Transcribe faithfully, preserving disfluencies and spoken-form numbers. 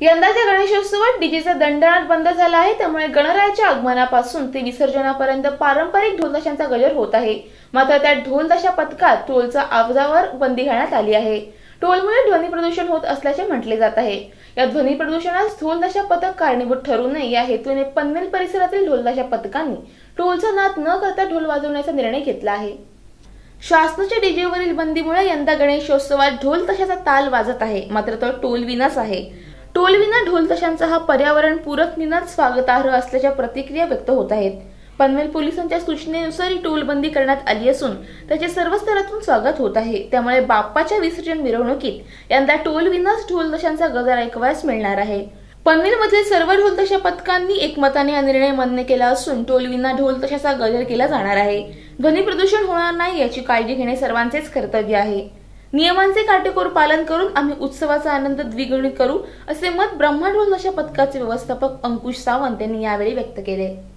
यंदाच्या गणेशोत्सवात डीजेचा दणदणाट बंद झाला आहे। त्यामुळे गणरायाच्या आगमनापासून ते विसर्जनापर्यंत पारंपरिक ढोलताशांचा गजर होत आहे। मात्र त्या ढोलताशा पथकात टोलचा आवाजावर बंदी घालण्यात आली आहे। टोलमुळे ध्वनी प्रदूषण होत असल्याचे म्हटले जात आहे। या ध्वनी प्रदूषणास ढोलताशा पथक कारणीभूत ठरू नये या हेतूने पनवेल परिसरातील ढोलताशा पथकांनी टोलचा नाद न करता ढोल वाजवण्याचा निर्णय घेतला आहे। शासनाच्या डीजेवरील बंदीमुळे यंदा गणेशोत्सवात ढोल ताशाचा ताल वाजत आहे, मात्र तो टोलविनाच आहे। टोलविना ढोल ताशांचा हा पर्यावरण पूरक निनाद स्वागतार्ह असल्याच्या प्रतिक्रिया व्यक्त होत आहेत। पनवेल पोलिसांच्या सूचनेनुसार ही टोलबंदी करण्यात आली असून त्याचे सर्व स्तरातून स्वागत होत आहे। त्यामुळे बाप्पाच्या विसर्जन मिरवणुकीत यंदा टोलविनाच ढोल ताशांचा गजर ऐकवायला मिळणार आहे। पनवेल मधील सर्व ढोल ताशा पथकांनी एकमताने हा निर्णय मान्य केला असून टोलविना ढोल ताशाचा गजर केला जाणार आहे। ध्वनी प्रदूषण होणार नाही याची काळजी घेणे सर्वांचेच कर्तव्य आहे। नियमांचे काटेकोर पालन करून आम्ही उत्सवाचा आनंद द्विगुणित करू असे मत ब्रह्मा ढोल ताशा पथकाचे व्यवस्थापक अंकुश सावंत यांनी यावेळी व्यक्त केले।